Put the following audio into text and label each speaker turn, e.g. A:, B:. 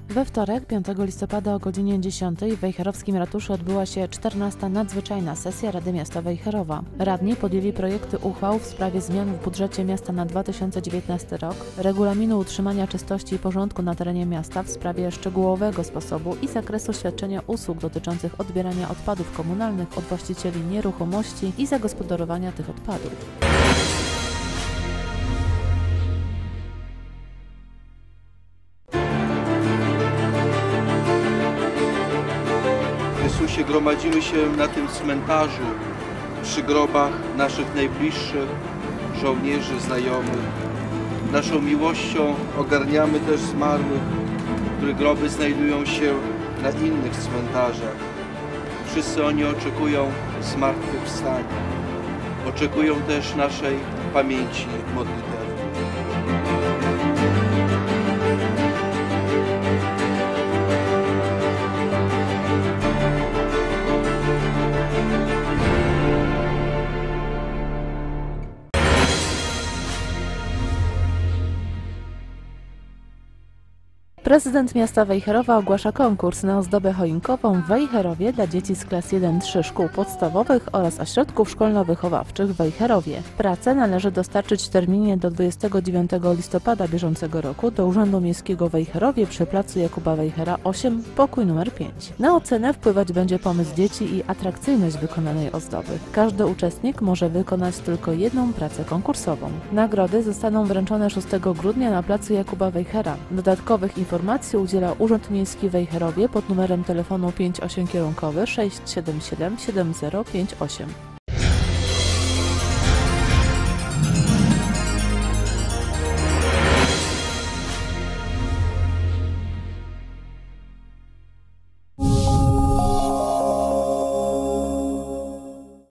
A: We wtorek, 5 listopada o godzinie 10 w Wejherowskim Ratuszu odbyła się 14. nadzwyczajna sesja Rady Miasta Wejherowa. Radni podjęli projekty uchwał w sprawie zmian w budżecie miasta na 2019 rok, regulaminu utrzymania czystości i porządku na terenie miasta w sprawie szczegółowego sposobu i zakresu świadczenia usług dotyczących odbierania odpadów komunalnych od właścicieli nieruchomości i zagospodarowania tych odpadów.
B: Jezusie, gromadzimy się na tym cmentarzu przy grobach naszych najbliższych żołnierzy, znajomych. Naszą miłością ogarniamy też zmarłych, których groby znajdują się na innych cmentarzach. Wszyscy oni oczekują zmartwychwstania. Oczekują też naszej pamięci modlitewnej.
A: Prezydent miasta Wejherowa ogłasza konkurs na ozdobę choinkową w Wejherowie dla dzieci z klas 1-3 szkół podstawowych oraz ośrodków szkolno-wychowawczych w Wejherowie. Pracę należy dostarczyć w terminie do 29 listopada bieżącego roku do Urzędu Miejskiego w Wejherowie przy placu Jakuba Wejhera 8, pokój numer 5. Na ocenę wpływać będzie pomysł dzieci i atrakcyjność wykonanej ozdoby. Każdy uczestnik może wykonać tylko jedną pracę konkursową. Nagrody zostaną wręczone 6 grudnia na placu Jakuba Wejhera. Dodatkowych informacji udziela Urząd Miejski w Wejherowie pod numerem telefonu 58 kierunkowy 677 7058.